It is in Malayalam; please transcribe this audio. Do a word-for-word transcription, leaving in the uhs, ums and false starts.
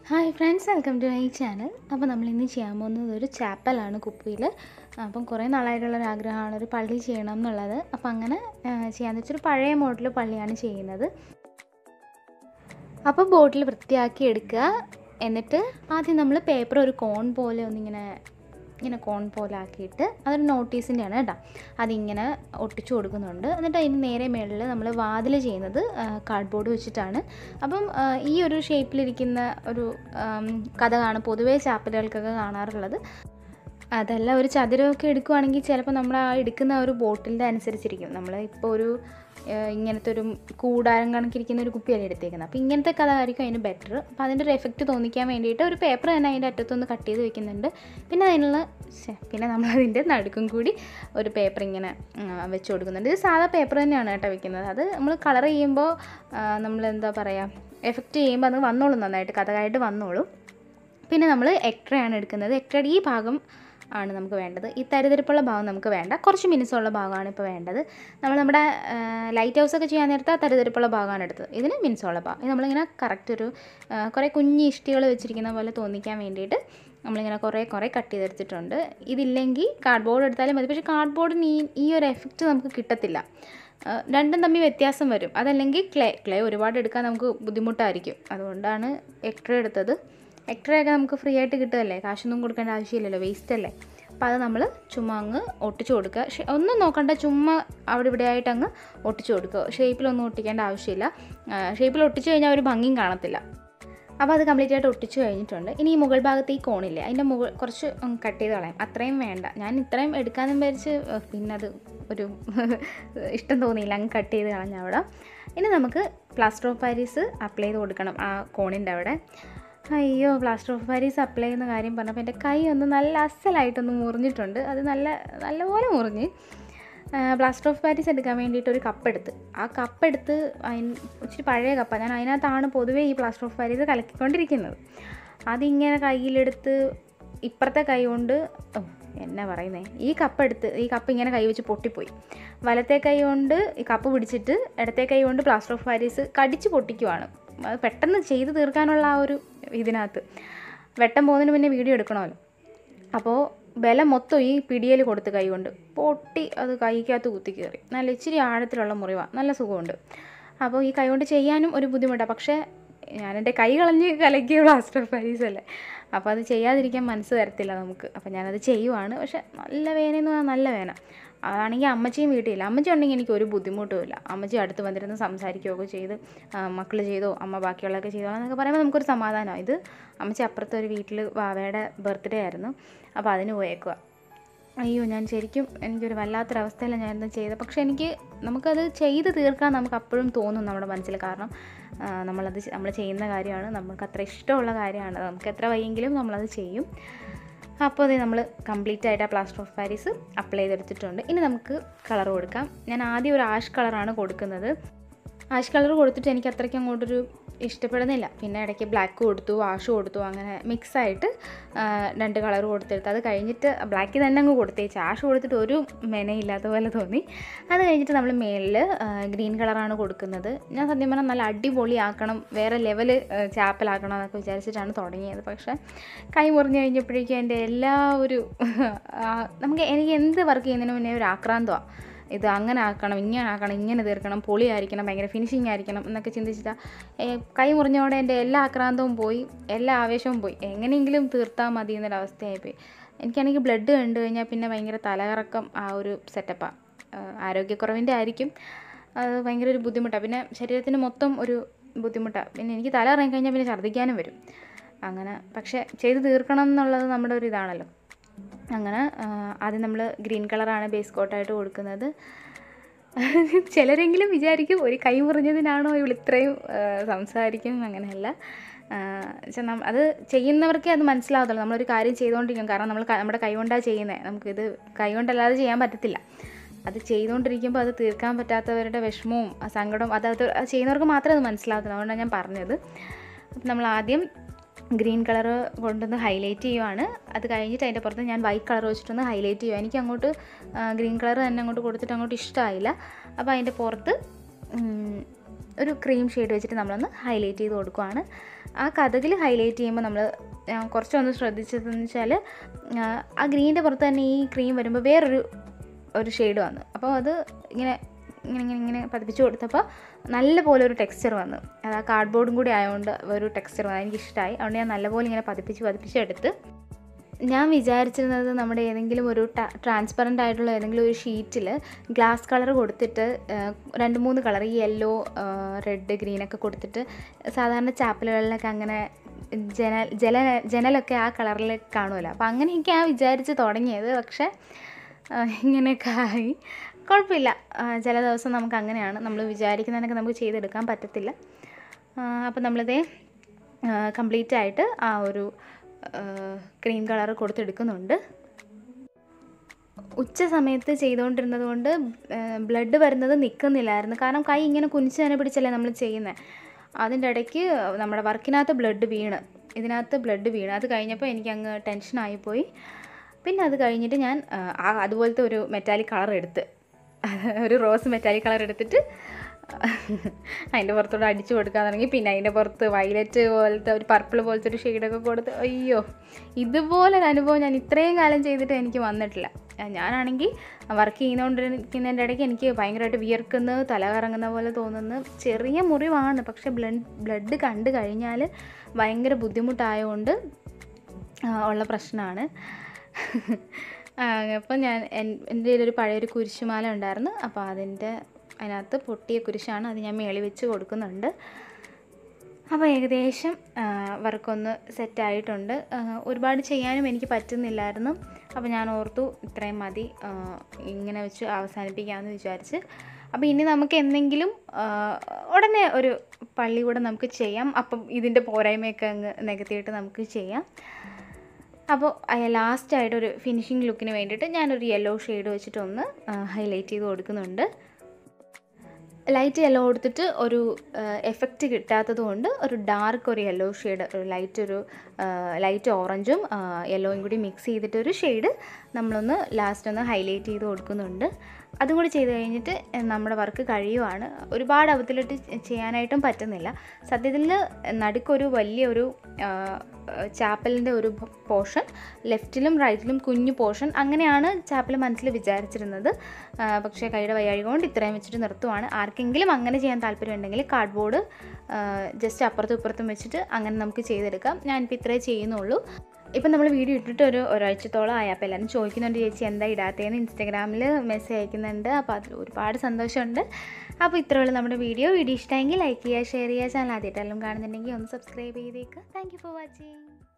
Hi friends, welcome to my channel. അപ്പോൾ നമ്മൾ ഇന്ന് ചെയ്യാൻ പോകുന്നത് ഒരു ചാപ്പലാണ് കുപ്പിയിൽ. അപ്പം കുറേ നാളായിട്ടുള്ളൊരു ആഗ്രഹമാണ് ഒരു പള്ളി ചെയ്യണം എന്നുള്ളത്. അപ്പം അങ്ങനെ ചെയ്യാമെന്ന് വെച്ചൊരു പഴയ മോഡൽ പള്ളിയാണ് ചെയ്യുന്നത്. അപ്പോൾ ബോട്ടിൽ വൃത്തിയാക്കി എടുക്കുക. എന്നിട്ട് ആദ്യം നമ്മൾ പേപ്പർ ഒരു കോൺ പോലെ ഒന്നിങ്ങനെ ഇങ്ങനെ കോൺ പോലെ ആക്കിയിട്ട് അതൊരു നോട്ടീസിൻ്റെയാണ് കേട്ടോ, അതിങ്ങനെ ഒട്ടിച്ചു കൊടുക്കുന്നുണ്ട്. എന്നിട്ട് അതിന് നേരെ മേളിൽ നമ്മൾ വാതിൽ ചെയ്യുന്നത് കാർഡ്ബോർഡ് വെച്ചിട്ടാണ്. അപ്പം ഈ ഒരു ഷേപ്പിലിരിക്കുന്ന ഒരു കഥകാണ് പൊതുവേ ചാപ്പലുകൾക്കൊക്കെ കാണാറുള്ളത്. അതല്ല, ഒരു ചതുരമൊക്കെ എടുക്കുവാണെങ്കിൽ ചിലപ്പോൾ നമ്മൾ ആ എടുക്കുന്ന ഒരു ബോട്ടിലിൻ്റെ അനുസരിച്ചിരിക്കും. നമ്മൾ ഇപ്പോൾ ഒരു ഇങ്ങനത്തെ ഒരു കൂടാരം കണക്കിരിക്കുന്ന ഒരു കുപ്പിയല്ലേ എടുത്തേക്കുന്നത്. അപ്പോൾ ഇങ്ങനത്തെ കഥ ആയിരിക്കും അതിന് ബെറ്റർ. അപ്പോൾ അതിൻ്റെ ഒരു എഫക്റ്റ് തോന്നിക്കാൻ വേണ്ടിയിട്ട് ഒരു പേപ്പർ തന്നെ അതിൻ്റെ അറ്റത്തൊന്ന് കട്ട് ചെയ്ത് വെക്കുന്നുണ്ട്. പിന്നെ അതിനുള്ള പിന്നെ നമ്മളതിൻ്റെ നടുക്കും കൂടി ഒരു പേപ്പർ ഇങ്ങനെ വെച്ച് കൊടുക്കുന്നുണ്ട്. ഇത് സാധാ പേപ്പർ തന്നെയാണ് കേട്ടോ വെക്കുന്നത്. അത് നമ്മൾ കളർ ചെയ്യുമ്പോൾ നമ്മൾ എന്താ പറയുക, എഫക്റ്റ് ചെയ്യുമ്പോൾ അത് വന്നോളും, നന്നായിട്ട് കഥകായിട്ട് വന്നോളും. പിന്നെ നമ്മൾ എക്ട്രയാണ് എടുക്കുന്നത്. എക്ട്രയുടെ ഈ ഭാഗം ആണ് നമുക്ക് വേണ്ടത്. ഈ തരിതരിപ്പുള്ള ഭാഗം നമുക്ക് വേണ്ട, കുറച്ച് മിനുസമുള്ള ഭാഗമാണ് ഇപ്പോൾ വേണ്ടത്. നമ്മൾ നമ്മുടെ ലൈറ്റ് ഹൗസൊക്കെ ചെയ്യാൻ നേരത്തെ ആ തരിതരിപ്പുള്ള ഭാഗമാണ് എടുത്തത്. ഇതിന് മിനുസമുള്ള ഭാഗം ഇത് നമ്മളിങ്ങനെ കറക്റ്റ് ഒരു കുറേ കുഞ്ഞി ഇഷ്ടികൾ വെച്ചിരിക്കുന്ന പോലെ തോന്നിക്കാൻ വേണ്ടിയിട്ട് നമ്മളിങ്ങനെ കുറേ കുറേ കട്ട് ചെയ്തെടുത്തിട്ടുണ്ട്. ഇതില്ലെങ്കിൽ കാർഡ്ബോർഡ് എടുത്താലും മതി. പക്ഷേ കാർഡ്ബോർഡിന് ഈ ഈ ഒരു എഫക്റ്റ് നമുക്ക് കിട്ടത്തില്ല. രണ്ടും തമ്മിൽ വ്യത്യാസം വരും. അതല്ലെങ്കിൽ ക്ലേ ക്ലേ ഒരുപാട് എടുക്കാൻ നമുക്ക് ബുദ്ധിമുട്ടായിരിക്കും. അതുകൊണ്ടാണ് എക്ട്ര എടുത്തത്. എക്ട്രയൊക്കെ നമുക്ക് ഫ്രീ ആയിട്ട് കിട്ടുമല്ലേ, കാശൊന്നും കൊടുക്കേണ്ട ആവശ്യമില്ലല്ലോ, വേസ്റ്റ് അല്ലേ. അപ്പോൾ അത് നമ്മൾ ചുമ്മാ അങ്ങ് ഒട്ടിച്ചു കൊടുക്കുക. ഒന്നും നോക്കണ്ട, ചുമ്മാ അവിടെ ഇവിടെ ആയിട്ട് അങ്ങ് ഒട്ടിച്ചു കൊടുക്കുക. ഷേപ്പിലൊന്നും ഒട്ടിക്കേണ്ട ആവശ്യമില്ല. ഷേപ്പിൽ ഒട്ടിച്ചു കഴിഞ്ഞാൽ ഒരു ഭംഗിയും കാണത്തില്ല. അപ്പോൾ അത് കംപ്ലീറ്റ് ആയിട്ട് ഒട്ടിച്ചു കഴിഞ്ഞിട്ടുണ്ട്. ഇനി ഈ മുകൾ ഭാഗത്ത് ഈ കോണില്ലേ, അതിൻ്റെ മുകൾ കുറച്ച് കട്ട് ചെയ്ത് കളയാം. അത്രയും വേണ്ട, ഞാൻ ഇത്രയും എടുക്കാമെന്ന് വിചാരിച്ച് പിന്നെ അത് ഒരു ഇഷ്ടം തോന്നിയില്ല, അങ്ങ് കട്ട് ചെയ്ത് കളഞ്ഞ അവിടെ. ഇനി നമുക്ക് പ്ലാസ്റ്റർ ഓഫ് പാരീസ് അപ്ലൈ ചെയ്ത് കൊടുക്കണം ആ കോണിൻ്റെ അവിടെ. അയ്യോ, പ്ലാസ്റ്റർ ഓഫ് പാരീസ് അപ്ലൈ ചെയ്യുന്ന കാര്യം പറഞ്ഞപ്പോൾ എൻ്റെ കൈ ഒന്ന് നല്ല അസലായിട്ടൊന്ന് മുറിഞ്ഞിട്ടുണ്ട്. അത് നല്ല നല്ലപോലെ മുറിഞ്ഞ്. പ്ലാസ്റ്റർ ഓഫ് പാരീസ് എടുക്കാൻ വേണ്ടിയിട്ട് ഒരു കപ്പെടുത്ത് ആ കപ്പെടുത്ത് അതിന് ഇച്ചിരി പഴയ കപ്പാണ്, ഞാൻ അതിനകത്താണ് പൊതുവേ ഈ പ്ലാസ്റ്റർ ഓഫ് പാരീസ് കലക്കിക്കൊണ്ടിരിക്കുന്നത്. അതിങ്ങനെ കയ്യിലെടുത്ത് ഇപ്പുറത്തെ കൈ കൊണ്ട് എന്നാ പറയുന്നത്, ഈ കപ്പെടുത്ത് ഈ കപ്പ് ഇങ്ങനെ കൈ വെച്ച് പൊട്ടിപ്പോയി. വലത്തെ കൈ കൊണ്ട് ഈ കപ്പ് പിടിച്ചിട്ട് ഇടത്തെ കൈ കൊണ്ട് പ്ലാസ്റ്റർ ഓഫ് പാരീസ് കടിച്ച് പൊട്ടിക്കുവാണ്. അത് പെട്ടെന്ന് ചെയ്ത് തീർക്കാനുള്ള ആ ഒരു ഇതിനകത്ത് വെട്ടം പോകുന്നതിന് മുന്നേ വീഡിയോ എടുക്കണമല്ലോ. അപ്പോൾ ബലം മൊത്തം ഈ പിടിയിൽ കൊടുത്ത് കൈ കൊണ്ട് പൊട്ടി അത് കൈക്കകത്ത് കുത്തി കയറി. നല്ല ഇച്ചിരി ആഴത്തിലുള്ള മുറിവാണ്, നല്ല സുഖമുണ്ട്. അപ്പോൾ ഈ കൈ കൊണ്ട് ചെയ്യാനും ഒരു ബുദ്ധിമുട്ടാണ്. പക്ഷേ ഞാനെൻ്റെ കൈ കളഞ്ഞ് കലക്കിയ പ്ലാസ്റ്റർ ഓഫ് പാരീസ് അല്ലേ, അപ്പോൾ അത് ചെയ്യാതിരിക്കാൻ മനസ്സ് തരത്തില്ല നമുക്ക്. അപ്പോൾ ഞാനത് ചെയ്യുവാണ്. പക്ഷേ നല്ല വേദനയെന്ന് പറഞ്ഞാൽ നല്ല വേദന. അതാണെങ്കിൽ അമ്മച്ചിയും വീട്ടിലില്ല. അമ്മച്ചി ഉണ്ടെങ്കിൽ എനിക്ക് ഒരു ബുദ്ധിമുട്ടുമില്ല. അമ്മച്ചി അടുത്ത് വന്നിരുന്ന് സംസാരിക്കുകയൊക്കെ ചെയ്ത് മക്കൾ ചെയ്തോ അമ്മ ബാക്കിയുള്ളതൊക്കെ ചെയ്തോ എന്നൊക്കെ പറയുമ്പോൾ നമുക്കൊരു സമാധാനമാണ്. ഇത് അമ്മച്ചി അപ്പുറത്തെ ഒരു വീട്ടിൽ വാവയുടെ ബർത്ത്ഡേ ആയിരുന്നു, അപ്പോൾ അതിന് പോയേക്കുക. അയ്യോ, ഞാൻ ശരിക്കും എനിക്കൊരു വല്ലാത്തൊരവസ്ഥയിലാണ് ഞാനിന്ന് ചെയ്തത്. പക്ഷേ എനിക്ക് നമുക്കത് ചെയ്ത് തീർക്കാൻ നമുക്ക് അപ്പോഴും തോന്നും നമ്മുടെ മനസ്സിൽ. കാരണം നമ്മളത് നമ്മൾ ചെയ്യുന്ന കാര്യമാണ്, നമുക്ക് അത്ര ഇഷ്ടമുള്ള കാര്യമാണ്, നമുക്ക് എത്ര വയ്യെങ്കിലും നമ്മളത് ചെയ്യും. അപ്പോൾ അത് നമ്മൾ കംപ്ലീറ്റ് ആയിട്ട് ആ പ്ലാസ്റ്റർ ഓഫ് പാരീസ് അപ്ലൈ ചെയ്തെടുത്തിട്ടുണ്ട്. ഇനി നമുക്ക് കളർ കൊടുക്കാം. ഞാൻ ആദ്യം ഒരു ആഷ് കളറാണ് കൊടുക്കുന്നത്. ആഷ് കളർ കൊടുത്തിട്ട് എനിക്ക് അത്രയ്ക്ക് അങ്ങോട്ടൊരു ഇഷ്ടപ്പെടുന്നില്ല. പിന്നെ ഇടയ്ക്ക് ബ്ലാക്ക് കൊടുത്തു, ആഷ് കൊടുത്തു, അങ്ങനെ മിക്സായിട്ട് രണ്ട് കളർ കൊടുത്തെടുത്ത് അത് കഴിഞ്ഞിട്ട് ബ്ലാക്ക് തന്നെ അങ്ങ് കൊടുത്തേച്ച്. ആഷ് കൊടുത്തിട്ട് ഒരു മെനയില്ലാത്ത പോലെ തോന്നി. അത് കഴിഞ്ഞിട്ട് നമ്മൾ മേളിൽ ഗ്രീൻ കളറാണ് കൊടുക്കുന്നത്. ഞാൻ സത്യം പറഞ്ഞാൽ നല്ല അടിപൊളിയാക്കണം, വേറെ ലെവല് ചാപ്പലാക്കണം എന്നൊക്കെ വിചാരിച്ചിട്ടാണ് തുടങ്ങിയത്. പക്ഷേ കൈ മുറിഞ്ഞ് കഴിഞ്ഞപ്പോഴേക്കും എൻ്റെ എല്ലാ ഒരു നമുക്ക് എനിക്ക് എന്ത് വർക്ക് ചെയ്യുന്നതിന് മുന്നേ ഒരു ആക്രാന്തമാണ്. ഇത് അങ്ങനെ ആക്കണം, ഇങ്ങനെ ആക്കണം, ഇങ്ങനെ തീർക്കണം, പൊളിയായിരിക്കണം, ഭയങ്കര ഫിനിഷിങ് ആയിരിക്കണം എന്നൊക്കെ ചിന്തിച്ചിട്ടാണ് കൈ മുറിഞ്ഞോടെ എൻ്റെ എല്ലാ ആക്രാന്തവും പോയി, എല്ലാ ആവേശവും പോയി. എങ്ങനെയെങ്കിലും തീർത്താൽ മതി എന്നൊരവസ്ഥയായിപ്പോയി. എനിക്കാണെങ്കിൽ ബ്ലഡ് കണ്ടു കഴിഞ്ഞാൽ പിന്നെ ഭയങ്കര തലകറക്കം, ആ ഒരു സെറ്റപ്പാണ്. ആരോഗ്യക്കുറവിൻ്റെ ആയിരിക്കും, അത് ഭയങ്കര ഒരു ബുദ്ധിമുട്ടാണ്. പിന്നെ ശരീരത്തിന് മൊത്തം ഒരു ബുദ്ധിമുട്ടാണ്. പിന്നെ എനിക്ക് തല ഇറങ്ങി കഴിഞ്ഞാൽ പിന്നെ ഛർദ്ദിക്കാനും വരും. അങ്ങനെ പക്ഷേ ചെയ്ത് തീർക്കണം എന്നുള്ളത് നമ്മുടെ ഒരു ഇതാണല്ലോ. അങ്ങനെ ആദ്യം നമ്മൾ ഗ്രീൻ കളറാണ് ബേസ് കോട്ടായിട്ട് കൊടുക്കുന്നത്. ചിലരെങ്കിലും വിചാരിക്കും ഒരു കൈ മുറിഞ്ഞതിനാണോ ഇവൾ ഇത്രയും സംസാരിക്കും. അങ്ങനെയല്ല, അത് ചെയ്യുന്നവർക്കേ അത് മനസ്സിലാവത്തുള്ളൂ. നമ്മളൊരു കാര്യം ചെയ്തുകൊണ്ടിരിക്കും. കാരണം നമ്മൾ നമ്മുടെ കൈ കൊണ്ടാണ് ചെയ്യുന്നത്, നമുക്കിത് കൈ കൊണ്ടല്ലാതെ ചെയ്യാൻ പറ്റത്തില്ല. അത് ചെയ്തുകൊണ്ടിരിക്കുമ്പോൾ അത് തീർക്കാൻ പറ്റാത്തവരുടെ വിഷമവും സങ്കടവും അത് അത് ചെയ്യുന്നവർക്ക് മാത്രമേ അത് മനസ്സിലാവത്തുള്ളൂ. അതുകൊണ്ടാണ് ഞാൻ പറഞ്ഞത്. അപ്പം നമ്മൾ ആദ്യം ഗ്രീൻ കളർ കൊണ്ടൊന്ന് ഹൈലൈറ്റ് ചെയ്യുവാണ്. അത് കഴിഞ്ഞിട്ട് അതിൻ്റെ പുറത്ത് ഞാൻ വൈറ്റ് കളർ വെച്ചിട്ടൊന്ന് ഹൈലൈറ്റ് ചെയ്യുക. എനിക്ക് അങ്ങോട്ട് ഗ്രീൻ കളർ തന്നെ അങ്ങോട്ട് കൊടുത്തിട്ട് അങ്ങോട്ട് ഇഷ്ടമായില്ല. അപ്പോൾ അതിൻ്റെ പുറത്ത് ഒരു ക്രീം ഷെയ്ഡ് വെച്ചിട്ട് നമ്മളൊന്ന് ഹൈലൈറ്റ് ചെയ്ത് കൊടുക്കുകയാണ്. ആ കഥകിൽ ഹൈലൈറ്റ് ചെയ്യുമ്പോൾ നമ്മൾ കുറച്ചൊന്ന് ശ്രദ്ധിച്ചതെന്ന് വെച്ചാൽ ആ ഗ്രീനിൻ്റെ പുറത്ത് തന്നെ ഈ ക്രീം വരുമ്പോൾ വേറൊരു ഒരു ഷെയ്ഡ് വന്നു. അപ്പോൾ അത് ഇങ്ങനെ ഇങ്ങനെ ഇങ്ങനെ ഇങ്ങനെ പതിപ്പിച്ച് കൊടുത്തപ്പോൾ നല്ലപോലെ ഒരു ടെക്സ്ചർ വന്നു. അത് ആ കാർഡ്ബോർഡും കൂടി ആയതുകൊണ്ട് ഒരു ടെക്സ്ചർ വന്നു, എനിക്കിഷ്ടമായി. അതുകൊണ്ട് ഞാൻ നല്ലപോലെ ഇങ്ങനെ പതിപ്പിച്ച് പതിപ്പിച്ച് എടുത്ത് ഞാൻ വിചാരിച്ചിരുന്നത് നമ്മുടെ ഏതെങ്കിലും ഒരു ട്രാൻസ്പെറൻ്റ് ആയിട്ടുള്ള ഏതെങ്കിലും ഒരു ഷീറ്റിൽ ഗ്ലാസ് കളർ കൊടുത്തിട്ട് രണ്ട് മൂന്ന് കളർ ഈ യെല്ലോ റെഡ് ഗ്രീനൊക്കെ കൊടുത്തിട്ട് സാധാരണ ചാപ്പലുകളിലൊക്കെ അങ്ങനെ ജനൽ ജല ജനലൊക്കെ ആ കളറിൽ കാണുമല്ലോ. അപ്പോൾ അങ്ങനെയൊക്കെയാണ് വിചാരിച്ച് തുടങ്ങിയത്. പക്ഷേ ഇങ്ങനെയൊക്കെ ആയി. കുഴപ്പമില്ല, ചില ദിവസം നമുക്ക് അങ്ങനെയാണ്, നമ്മൾ വിചാരിക്കുന്നതിനൊക്കെ നമുക്ക് ചെയ്തെടുക്കാൻ പറ്റത്തില്ല. അപ്പോൾ നമ്മളിതേ കംപ്ലീറ്റ് ആയിട്ട് ആ ഒരു ക്രീം കളർ കൊടുത്തെടുക്കുന്നുണ്ട്. ഉച്ച സമയത്ത് ചെയ്തുകൊണ്ടിരുന്നത് കൊണ്ട് ബ്ലഡ് വരുന്നത് നിൽക്കുന്നില്ലായിരുന്നു. കാരണം കൈ ഇങ്ങനെ കുനിച്ച് തന്നെ പിടിച്ചല്ലേ നമ്മൾ ചെയ്യുന്നത്. അതിൻ്റെ ഇടയ്ക്ക് നമ്മുടെ വർക്കിനകത്ത് ബ്ലഡ് വീണ് ഇതിനകത്ത് ബ്ലഡ് വീണ് അത് കഴിഞ്ഞപ്പോൾ എനിക്കങ്ങ് ടെൻഷനായിപ്പോയി. പിന്നെ അത് കഴിഞ്ഞിട്ട് ഞാൻ അതുപോലത്തെ ഒരു മെറ്റാലിക് കളർ എടുത്ത് ഒരു റോസ് മെറ്റാലിക് കളർ എടുത്തിട്ട് അതിൻ്റെ പുറത്തോട്ട് അടിച്ചു കൊടുക്കാൻ തുടങ്ങി. പിന്നെ അതിൻ്റെ പുറത്ത് വയലറ്റ് പോലത്തെ ഒരു പർപ്പിൾ പോലത്തെ ഒരു ഷെയ്ഡൊക്കെ കൊടുത്ത് അയ്യോ, ഇതുപോലൊരു അനുഭവം ഞാൻ ഇത്രയും കാലം ചെയ്തിട്ട് എനിക്ക് വന്നിട്ടില്ല. ഞാനാണെങ്കിൽ വർക്ക് ചെയ്യുന്നതുകൊണ്ടിരിക്കുന്നതിൻ്റെ ഇടയ്ക്ക് എനിക്ക് ഭയങ്കരമായിട്ട് വിയർക്കുന്നു, തല കറങ്ങുന്ന പോലെ തോന്നുന്നു. ചെറിയ മുറിവാണ്, പക്ഷേ ബ്ലഡ് ബ്ലഡ് കണ്ടു കഴിഞ്ഞാൽ ഭയങ്കര ബുദ്ധിമുട്ടായതുകൊണ്ട് ഉള്ള പ്രശ്നമാണ്. അപ്പം ഞാൻ എൻ്റെ കയ്യിലൊരു പഴയൊരു കുരിശുമാല ഉണ്ടായിരുന്നു. അപ്പോൾ അതിൻ്റെ അതിനകത്ത് പൊട്ടിയ കുരിശാണ്, അത് ഞാൻ മേളി വെച്ച് കൊടുക്കുന്നുണ്ട്. അപ്പോൾ ഏകദേശം വർക്കൊന്ന് സെറ്റായിട്ടുണ്ട്. ഒരുപാട് ചെയ്യാനും എനിക്ക് പറ്റുന്നില്ലായിരുന്നു. അപ്പോൾ ഞാൻ ഓർത്തു ഇത്രയും മതി, ഇങ്ങനെ വെച്ച് അവസാനിപ്പിക്കാമെന്ന് വിചാരിച്ച്. അപ്പോൾ ഇനി നമുക്ക് എന്തെങ്കിലും ഉടനെ ഒരു പള്ളി കൂടെ നമുക്ക് ചെയ്യാം. അപ്പം ഇതിൻ്റെ പോരായ്മയൊക്കെ അങ്ങ് നികത്തിയിട്ട് നമുക്ക് ചെയ്യാം. അപ്പോൾ ലാസ്റ്റായിട്ടൊരു ഫിനിഷിങ് ലുക്കിന് വേണ്ടിയിട്ട് ഞാനൊരു യെല്ലോ ഷെയ്ഡ് വെച്ചിട്ടൊന്ന് ഹൈലൈറ്റ് ചെയ്ത് കൊടുക്കുന്നുണ്ട്. ലൈറ്റ് യെല്ലോ കൊടുത്തിട്ട് ഒരു എഫക്റ്റ് കിട്ടാത്തത് കൊണ്ട് ഒരു ഡാർക്ക് ഒരു യെല്ലോ ഷെയ്ഡ്, ഒരു ലൈറ്റ് ഒരു ലൈറ്റ് ഓറഞ്ചും യെല്ലോയും കൂടി മിക്സ് ചെയ്തിട്ടൊരു ഷെയ്ഡ് നമ്മളൊന്ന് ലാസ്റ്റ് ഒന്ന് ഹൈലൈറ്റ് ചെയ്ത് കൊടുക്കുന്നുണ്ട്. അതും കൂടി ചെയ്ത് കഴിഞ്ഞിട്ട് നമ്മുടെ വർക്ക് കഴിയുവാണ്. ഒരുപാട് അവത്തിലിട്ട് ചെയ്യാനായിട്ടും പറ്റുന്നില്ല. സത്യത്തിൽ നടുക്കൊരു വലിയൊരു ചാപ്പലിൻ്റെ ഒരു പോർഷൻ, ലെഫ്റ്റിലും റൈറ്റിലും കുഞ്ഞു പോർഷൻ, അങ്ങനെയാണ് ചാപ്പൽ മനസ്സിൽ വിചാരിച്ചിരുന്നത്. പക്ഷേ കൈയുടെ വയ്യാഴിക കൊണ്ട് ഇത്രയും വെച്ചിട്ട് നിർത്തുവാണ്. ആർക്കെങ്കിലും അങ്ങനെ ചെയ്യാൻ താല്പര്യമുണ്ടെങ്കിൽ കാർഡ്ബോർഡ് ജസ്റ്റ് അപ്പുറത്തും ഇപ്പുറത്തും വെച്ചിട്ട് അങ്ങനെ നമുക്ക് ചെയ്തെടുക്കാം. ഞാനിപ്പോൾ ഇത്രേ ചെയ്യുന്നുള്ളൂ. ഇപ്പം നമ്മൾ വീഡിയോ ഇട്ടിട്ട് ഒരു ഒരാഴ്ചത്തോളം ആയി. അപ്പോൾ എല്ലാവരും ചോദിക്കുന്നുണ്ട് ചേച്ചി എന്താ ഇടാത്തതെന്ന് ഇൻസ്റ്റാഗ്രാമിൽ മെസ്സേജ് അയക്കുന്നുണ്ട്. അപ്പോൾ അതിൽ ഒരുപാട് സന്തോഷമുണ്ട്. അപ്പോൾ ഇത്രയുള്ള നമ്മുടെ വീഡിയോ വീഡിയോ ഇഷ്ടമെങ്കിൽ ലൈക്ക് ചെയ്യുക, ഷെയർ ചെയ്യുക. ചാനൽ ആദ്യമായിട്ടെല്ലാം കാണുന്നുണ്ടെങ്കിൽ ഒന്ന് സബ്സ്ക്രൈബ് ചെയ്തേക്കുക. Thank you for watching.